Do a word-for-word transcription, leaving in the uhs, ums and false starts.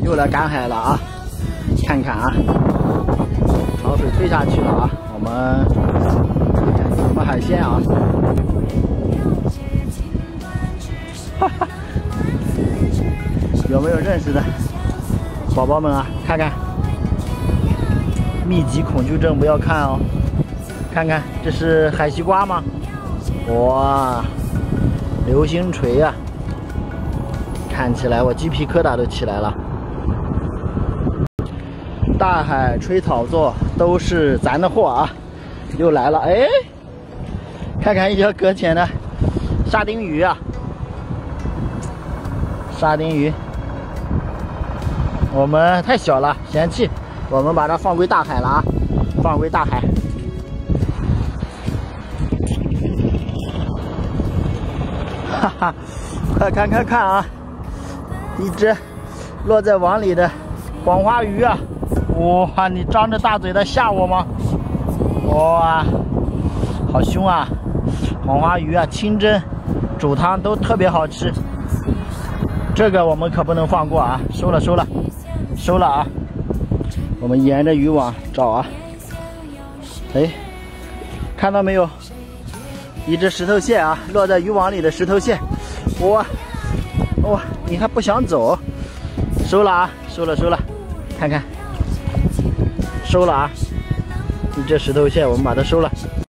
又来赶海了啊！看看啊，潮水退下去了啊，我们看看什么海鲜啊？哈哈，有没有认识的宝宝们啊？看看，密集恐惧症不要看哦。看看，这是海西瓜吗？哇，流星锤啊！看起来我鸡皮疙瘩都起来了。大海吹草作都是咱的货啊！又来了，哎，看看一条搁浅的沙丁鱼啊！沙丁鱼，我们太小了，嫌弃，我们把它放归大海了啊！放归大海。哈哈，快看看看啊！一只落在网里的黄花鱼啊！哇，你张着大嘴的吓我吗？哇，好凶啊！黄花鱼啊，清蒸、煮汤都特别好吃。这个我们可不能放过啊！收了，收了，收了啊！我们沿着渔网找啊！哎，看到没有？一只石头蟹啊，落在渔网里的石头蟹。哇哇，你还不想走？收了啊，收了收了，看看，收了啊！一只石头蟹，我们把它收了。